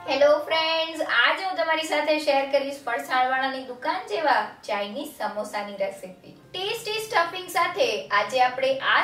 Hello friends, આજે હું તમારી સાથે શેર કરીશ ફરસાણવાળાની દુકાન જેવા ચાઇનીઝ સમોસાની રેસીપી. ટેસ્ટી સ્ટફિંગ સાથે આજે આપણે આ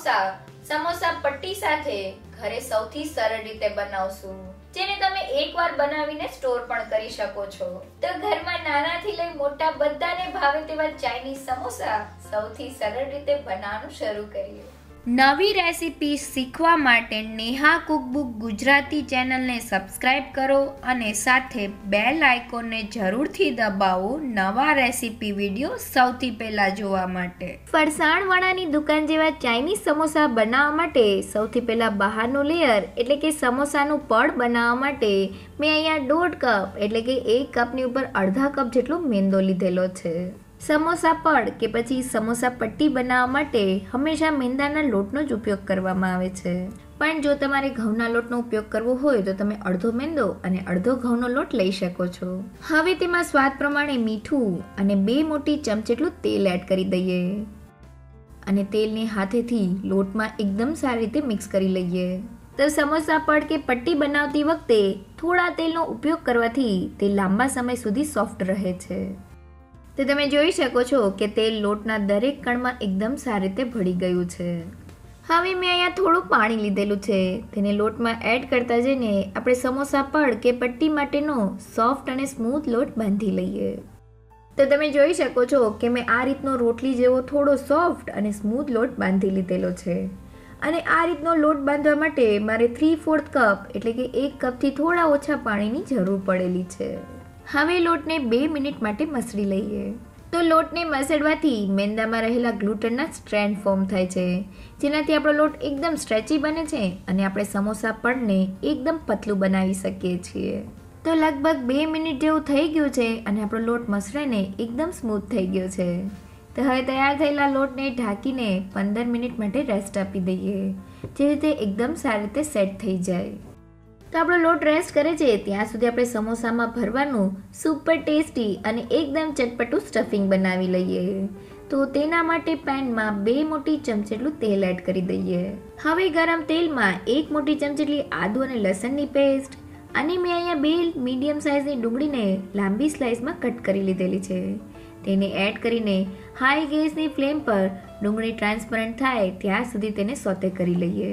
સમોસા પટ્ટી સાથે ઘરે સૌથી સરળ રીતે બનાવશું, જેને તમે એકવાર બનાવીને સ્ટોર પણ કરી શકો છો. તો ઘરમાં નાનાથી લઈ મોટા બધાને ભાવે તેવા ચાઇનીઝ સમોસા સૌથી સરળ રીતે બનાવવાનું શરૂ કરીએ. નવી રેસીપી શીખવા માટે નેહા કુકબુક ગુજરાતી ચેનલને સબસ્ક્રાઇબ કરો અને સાથે બેલ આઇકોનને જરૂરથી દબાવો નવા રેસીપી વિડીયો સૌથી પહેલા જોવા માટે. ફરસાણવાળાની દુકાન જેવા ચાઇનીઝ સમોસા બનાવવા માટે સૌથી પહેલા બહારનું લેયર એટલે કે સમોસાનું પડ બનાવવા માટે મેં અહીંયા 1.5 કપ એટલે કે 1 કપની ઉપર અડધા કપ જેટલો મેંદો લીધેલો છે. સમોસા પડ કે પછી સમોસા પટ્ટી બનાવવા માટે હંમેશા મેંદાના લોટનો જ ઉપયોગ કરવામાં આવે છે, પણ જો તમારે ઘઉંના લોટનો ઉપયોગ કરવો હોય તો તમે અડધો મેંદો અને અડધો ઘઉંનો લોટ લઈ શકો છો. હવે તેમાં સ્વાદ પ્રમાણે મીઠું અને 2 મોટી ચમચી જેટલું તેલ એડ કરી દઈએ અને તેલને હાથેથી લોટમાં એકદમ સારી રીતે મિક્સ કરી લઈએ. તો સમોસા પડ કે પટ્ટી બનાવતી વખતે થોડા તેલનો ઉપયોગ કરવાથી તે લાંબા સમય સુધી સોફ્ટ રહે છે. તો તમે જોઈ શકો છો કે તેલ લોટના દરેક કણમાં એકદમ સારી રીતે ભળી ગયું છે. હવે મેં અહીંયા થોડું પાણી લીધેલું છે, તેને લોટમાં એડ કરતા જઈને આપણે સમોસા પડ કે પટ્ટી માટેનો સોફ્ટ અને સ્મૂથ લોટ બાંધી લઈએ. તો તમે જોઈ શકો છો કે મેં આ રીતનો રોટલી જેવો થોડો સોફ્ટ અને સ્મૂથ લોટ બાંધી લીધેલો છે. અને આ રીતનો લોટ બાંધવા માટે મારે 3/4 કપ એટલે કે 1 કપથી થોડા ઓછા પાણીની જરૂર પડેલી છે. હવે લોટને 2 મિનિટ માટે મસળી લઈએ. તો લોટને મસળવાથી મેંદામાં રહેલા ગ્લુટનના સ્ટ્રેન્ડ ફોર્મ થાય છે, જેનાથી આપણો લોટ એકદમ સ્ટ્રેચી બને છે અને આપણે સમોસા પડને એકદમ પતલું બનાવી શકીએ છીએ. તો લગભગ 2 મિનિટ જેવું થઈ ગયું છે અને આપણો લોટ મસળાઈને એકદમ સ્મૂથ થઈ ગયો છે. તો હવે તૈયાર થયેલા લોટને ઢાંકીને 15 મિનિટ માટે રેસ્ટ આપી દઈએ, જે રીતે એકદમ સારી રીતે સેટ થઈ જાય. તો આપણો લોટ રેસ્ટ કરે છે ત્યાં સુધી આપણે સમોસામાં ભરવાનું સુપર ટેસ્ટી અને એકદમ ચટપટું સ્ટફિંગ બનાવી લઈએ. તો તેના માટે પેનમાં 2 મોટી ચમચી જેટલું તેલ એડ કરી દઈએ. હવે ગરમ તેલમાં 1 મોટી ચમચી જેટલી આદુ અને લસણની પેસ્ટ અને મેં અહીંયા 2 મીડિયમ સાઇઝની ડુંગળીને લાંબી સ્લાઇસમાં કટ કરી લીધેલી છે, તેને એડ કરીને હાઈ ગેસની ફ્લેમ પર ડુંગળી ટ્રાન્સપરન્ટ થાય ત્યાં સુધી તેને સોતે કરી લઈએ.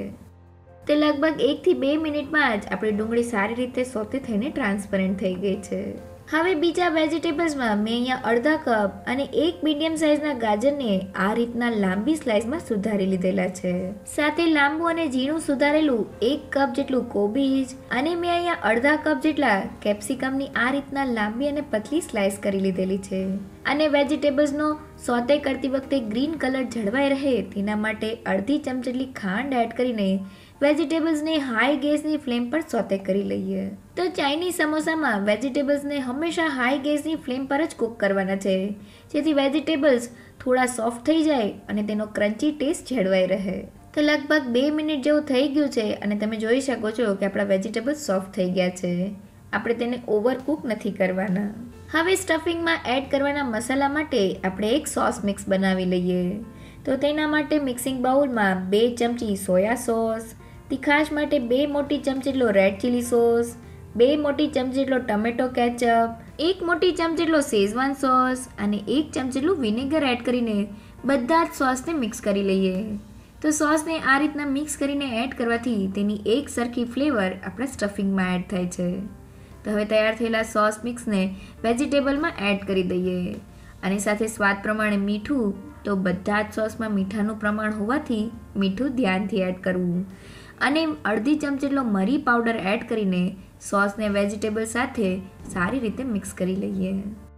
તે લગભગ 1 થી 2 મિનિટમાં જ આપણી ડુંગળી સારી રીતે સોતે થઈને ટ્રાન્સપરન્ટ થઈ ગઈ છે. હવે બીજા વેજીટેબલ્સમાં મેં અહીંયા અડધા કપ અને 1 મીડિયમ સાઇઝના ગાજરને આ રીતના લાંબી સ્લાઇસમાં સુધારી લીધેલા છે. સાથે લાંબુ અને ઝીણું સુધારેલું 1 કપ જેટલું કોબીજ અને મેં અહીંયા અડધા કપ જેટલા કેપ્સિકમની આ રીતના લાંબી અને પતલી સ્લાઇસ કરી લીધેલી છે. અને વેજીટેબલ્સનો સોતે કરતી વખતે ગ્રીન કલર જળવાઈ રહે તેના માટે અડધી ચમચી જેટલી ખાંડ એડ કરીને વેજીટેબલ્સને હાઈ ગેસની ફ્લેમ પર સોતે કરી લઈએ. તો ચાઇનીઝ સમોસામાં વેજીટેબલ્સને હંમેશા હાઈ ગેસની ફ્લેમ પર જ કૂક કરવાના છે, જેથી વેજીટેબલ્સ થોડા સોફ્ટ થઈ જાય અને તેનો ક્રન્ચી ટેસ્ટ જળવાઈ રહે. તો લગભગ 2 મિનિટ જેવું થઈ ગયું છે અને તમે જોઈ શકો છો કે આપણા વેજીટેબલ્સ સોફ્ટ થઈ ગયા છે. આપણે તેને ઓવર કૂક નથી કરવાના. હવે સ્ટફિંગમાં એડ કરવાના મસાલા માટે આપણે એક સોસ મિક્સ બનાવી લઈએ. તો તેના માટે મિક્સિંગ બાઉલમાં 2 ચમચી સોયા સોસ, તીખાશ માટે 2 મોટી ચમચી જેટલો રેડ ચીલી સોસ, 2 મોટી ચમચી જેટલો ટમેટો કેચઅપ, 1 મોટી ચમચી જેટલો શેઝવાન સોસ અને 1 ચમચી જેટલું વિનેગર એડ કરીને બધા જ સોસને મિક્સ કરી લઈએ. તો સોસને આ રીતના મિક્સ કરીને એડ કરવાથી તેની એક સરખી ફ્લેવર આપણા સ્ટફિંગમાં એડ થાય છે. તો હવે તૈયાર થયેલા સોસ મિક્સને વેજીટેબલમાં એડ કરી દઈએ અને સાથે સ્વાદ પ્રમાણે મીઠું. તો બધા જ સોસમાં મીઠાનું પ્રમાણ હોવાથી મીઠું ધ્યાનથી એડ કરવું અને અડધી ચમચી જેટલો મરી પાવડર એડ કરીને સોસને વેજીટેબલ સાથે સારી રીતે મિક્સ કરી લઈએ.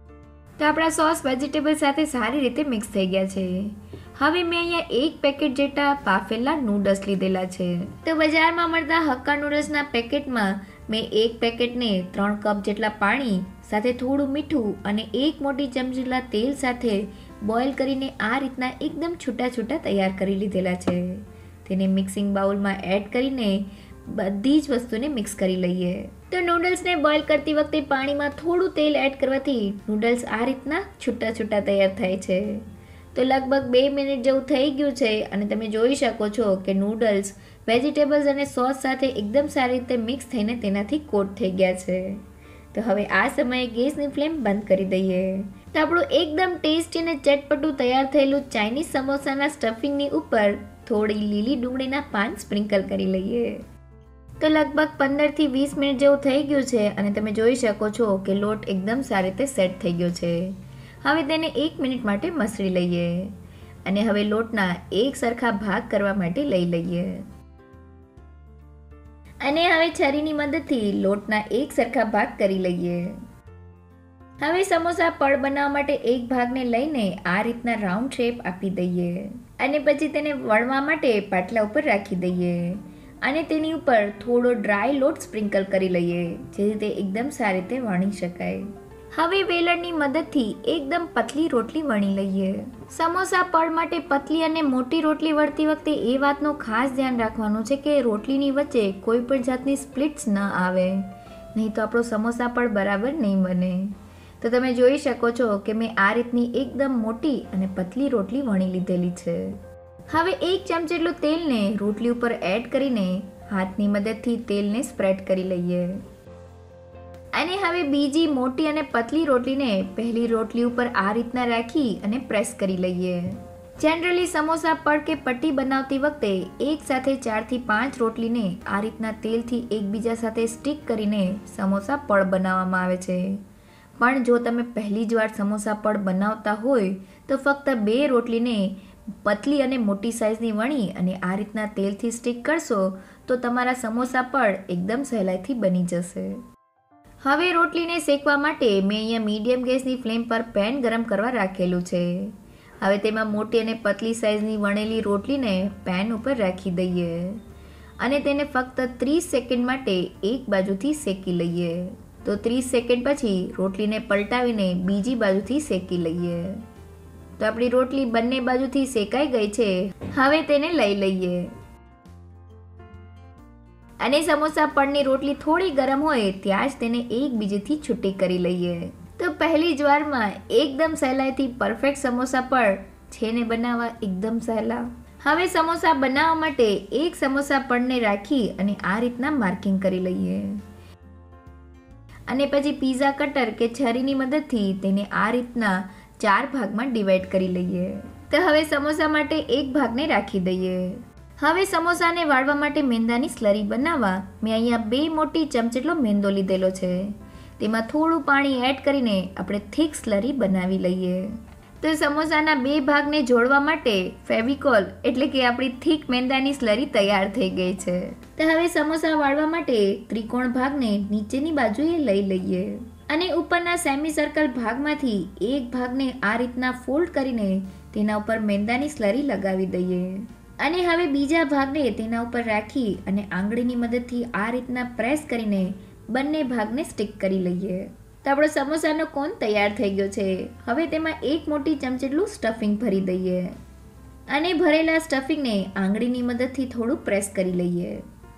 તો આપણા સોસ વેજીટેબલ સાથે સારી રીતે મિક્સ થઈ ગયા છે. હવે મેં અહીંયા 1 પેકેટ જેટલા બાફેલા નૂડલ્સ લીધેલા છે. તો બજારમાં મળતા હક્કા નૂડલ્સના પેકેટમાં મેં 1 પેકેટને 3 કપ જેટલા પાણી સાથે થોડું મીઠું અને 1 મોટી ચમચી જેટલા તેલ સાથે બોઇલ કરીને આ રીતના એકદમ છૂટા છૂટા તૈયાર કરી લીધેલા છે. તેને મિક્સિંગ બાઉલમાં એડ કરીને બધી જ વસ્તુને મિક્સ કરી લઈએ. તો નૂડલ્સને બોઇલ કરતી વખતે પાણીમાં થોડું તેલ એડ કરવાથી નૂડલ્સ આ રીતના છૂટા છૂટા તૈયાર થાય છે. તો લગભગ 2 મિનિટ જેવું થઈ ગયું છે અને તમે જોઈ શકો છો કે નૂડલ્સ વેજીટેબલ્સ અને સોસ સાથે એકદમ સારી રીતે મિક્સ થઈને તેનાથી કોટ થઈ ગયા છે. તો હવે આ સમયે ગેસની ફ્લેમ બંધ કરી દઈએ. તો આપણું એકદમ ટેસ્ટી અને ચટપટું તૈયાર થયેલું ચાઇનીઝ સમોસાના સ્ટફિંગની ઉપર થોડી લીલી ડુંગળીના પાન સ્પ્રિંકલ કરી લઈએ. તો લગભગ 15 થી 20 મિનિટ જેવું થઈ ગયું છે અને તમે જોઈ શકો છો કે લોટ એકદમ સારી રીતે સેટ થઈ ગયો છે. હવે તેને 1 મિનિટ માટે મસળી લઈએ અને હવે લોટના એક સરખા ભાગ કરવા માટે લઈ લઈએ. અને હવે છરીની મદદથી લોટના એક સરખા ભાગ કરી લઈએ. હવે સમોસા પડ બનાવવા માટે એક ભાગને લઈને આ રીતના રાઉન્ડ શેપ આપી દઈએ અને પછી તેને વણવા માટે પાટલા ઉપર રાખી દઈએ અને તેની ઉપર થોડો ડ્રાય લોટ સ્પ્રિંકલ કરી લઈએ જેથી તે એકદમ સારી રીતે વણી શકાય. હવે વેલણની મદદથી એકદમ પતલી રોટલી વણી લઈએ. સમોસા પડ માટે પતલી અને મોટી રોટલી વળતી વખતે એ વાતનું ખાસ ધ્યાન રાખવાનું છે કે રોટલીની વચ્ચે કોઈ પણ જાતની સ્પ્લિટ્સ ન આવે, નહીં તો આપણો સમોસા પડ બરાબર નહીં બને. તો તમે જોઈ શકો છો કે મેં આ રીતની એકદમ મોટી અને પતલી રોટલી વણી લીધેલી છે. હવે 1 ચમચ જેટલું તેલને રોટલી ઉપર એડ કરીને હાથની મદદથી તેલને સ્પ્રેડ કરી લઈએ અને હવે બીજી મોટી અને પતલી રોટલીને પહેલી રોટલી ઉપર આ રીતના રાખી અને પ્રેસ કરી લઈએ. જનરલી સમોસા પડ કે પટ્ટી બનાવતી વખતે એક સાથે 4 થી 5 રોટલીને આ રીતના તેલથી એકબીજા સાથે સ્ટિક કરીને સમોસા પડ બનાવવામાં આવે છે. પણ જો તમે પહેલી જ વાર સમોસા પડ બનાવતા હોય તો ફક્ત 2 રોટલીને પતલી અને મોટી સાઇઝની વણી અને આ રીતના તેલથી સ્ટિક કરશો તો તમારા સમોસા પડ એકદમ સહેલાઈથી બની જશે. હવે રોટલીને શેકવા માટે મેં અહીંયા મીડિયમ ગેસની ફ્લેમ પર પેન ગરમ કરવા રાખેલું છે. હવે તેમાં મોટી અને પતલી સાઇઝની વણેલી રોટલીને પેન ઉપર રાખી દઈએ અને તેને ફક્ત 30 સેકન્ડ માટે એક બાજુથી શેકી લઈએ. તો 30 સેકન્ડ પછી રોટલીને પલટાવીને બીજી બાજુથી શેકી લઈએ. તો આપણી રોટલી બંને બાજુથી શેકાઈ ગઈ છે. હવે તેને લઈ લઈએ અને સમોસા પડની રોટલી થોડી ગરમ હોય ત્યાં જ તેને એકબીજેથી છૂટી કરી લઈએ. તો પહેલી જ વારમાં એકદમ સહેલાઈથી પરફેક્ટ સમોસા પડ છે ને બનાવવા એકદમ સહેલા. હવે સમોસા બનાવવા માટે એક સમોસા પડને રાખી અને આ રીતના માર્કિંગ કરી લઈએ અને પછી પીઝા કટર કે છરીની મદદથી તેને આ રીતના 4 ભાગમાં ડિવાઈડ કરી લઈએ. તો હવે સમોસા માટે એક ભાગને રાખી દઈએ. હવે સમોસાને વાળવા માટે મેંદાની સ્લરી બનાવવા મેં અહીંયા 2 મોટી ચમચ જેટલો મેંદો લીધેલો છે. તેમાં થોડું પાણી એડ કરીને આપણે થીક સ્લરી બનાવી લઈએ. તો સમોસાના 2 ભાગને જોડવા માટે ફેવિકોલ એટલે કે આપણી થીક મેંદાની સ્લરી તૈયાર થઈ ગઈ છે. તો હવે સમોસા વાળવા માટે ત્રિકોણ ભાગને નીચેની બાજુએ લઈ લઈએ અને ઉપરના સેમી સર્કલ ભાગમાંથી એક ભાગને આ રીતના ફોલ્ડ કરીને તેના ઉપર મેંદાની સ્લરી લગાવી દઈએ અને હવે બીજા ભાગને તેના ઉપર રાખી અને આંગળીની મદદથી આ રીતના પ્રેસ કરીને બંને ભાગને સ્ટિક કરી લઈએ. તો આપણો સમોસાનો કોન તૈયાર થઈ ગયો છે. હવે તેમાં 1 મોટી ચમચ જેટલું સ્ટફિંગ ભરી દઈએ અને ભરેલા સ્ટફિંગને આંગળીની મદદથી થોડું પ્રેસ કરી લઈએ.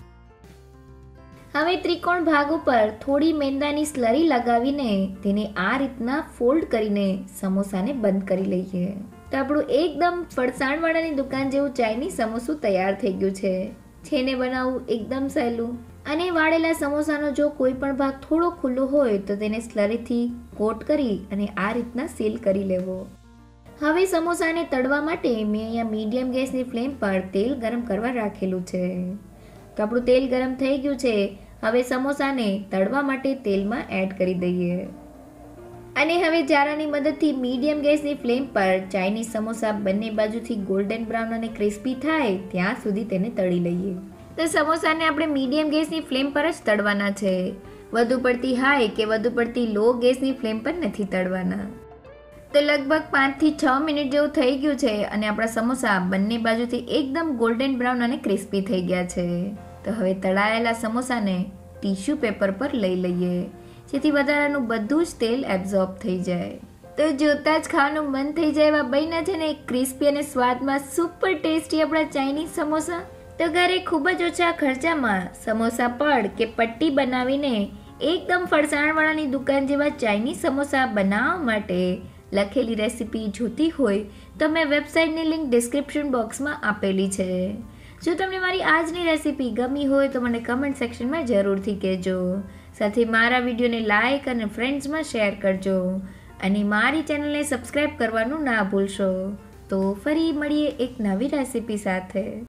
હવે ત્રિકોણ ભાગ ઉપર થોડી મેંદાની સ્લરી લગાવીને તેને આ રીતના ફોલ્ડ કરીને સમોસાને બંધ કરી લઈએ. તો આપણું એકદમ ફરસાણવાળાની દુકાન જેવું ચાઇનીઝ સમોસું તૈયાર થઈ ગયું છે. છેને બનાવવું એકદમ સહેલું અને વાળેલા સમોસાનો જો કોઈ પણ ભાગ થોડો ખુલ્લો હોય તો તેને સ્લરીથી કોટ કરી અને આ રીતના સીલ કરી લેવો. હવે સમોસાને તળવા માટે મેં અહીંયા મીડિયમ ગેસની ફ્લેમ પર તેલ ગરમ કરવા રાખેલું છે. તો આપણું તેલ ગરમ થઈ ગયું છે. હવે સમોસાને તળવા માટે તેલમાં એડ કરી દઈએ અને હવે જારાની મદદથી મીડિયમ ગેસની ફ્લેમ પર ચાઇનીઝ સમોસા બંને બાજુથી ગોલ્ડન બ્રાઉન અને ક્રિસ્પી થાય ત્યાં સુધી તેને તળી લઈએ. તો સમોસાને આપણે મીડિયમ ગેસની ફ્લેમ પર જ તળવાના છે. વધુ પડતી હાઈ કે વધુ પડતી લો ગેસની ફ્લેમ પર નથી તળવાના. તો લગભગ 5 થી 6 મિનિટ જેવું થઈ ગયું છે અને આપણા સમોસા બંને બાજુથી એકદમ ગોલ્ડન બ્રાઉન અને ક્રિસ્પી થઈ ગયા છે. તો હવે તળાયેલા સમોસાને ટીશ્યુ પેપર પર લઈ લઈએ જેથી વધારાનું બધું જ તેલ એબ્ઝોર્બ થઈ જાય. તો જોતા જ ખાવાનું મન થઈ જાય એવા બન્યા છે ને ક્રિસ્પી અને સ્વાદમાં સુપર ટેસ્ટી આપણા ચાઇનીઝ સમોસા. તો ઘરે ખૂબ જ ઓછા ખર્ચામાં સમોસા પડ કે પટ્ટી બનાવીને એકદમ ફરસાણવાળાની દુકાન જેવા ચાઇનીઝ સમોસા બનાવવા માટે લખેલી રેસીપી જોતી હોય તો મેં વેબસાઇટની લિંક ડિસ્ક્રિપ્શન બોક્સમાં આપેલી છે. જો તમને મારી આજની રેસીપી ગમી હોય તો મને કમેન્ટ સેક્શનમાં જરૂરથી કહેજો. સાથે મારા વિડીયોને લાઇક અને ફ્રેન્ડ્સમાં શેર કરજો અને મારી ચેનલને સબસ્ક્રાઈબ કરવાનું ના ભૂલશો. તો ફરી મળીએ એક નવી રેસીપી સાથે.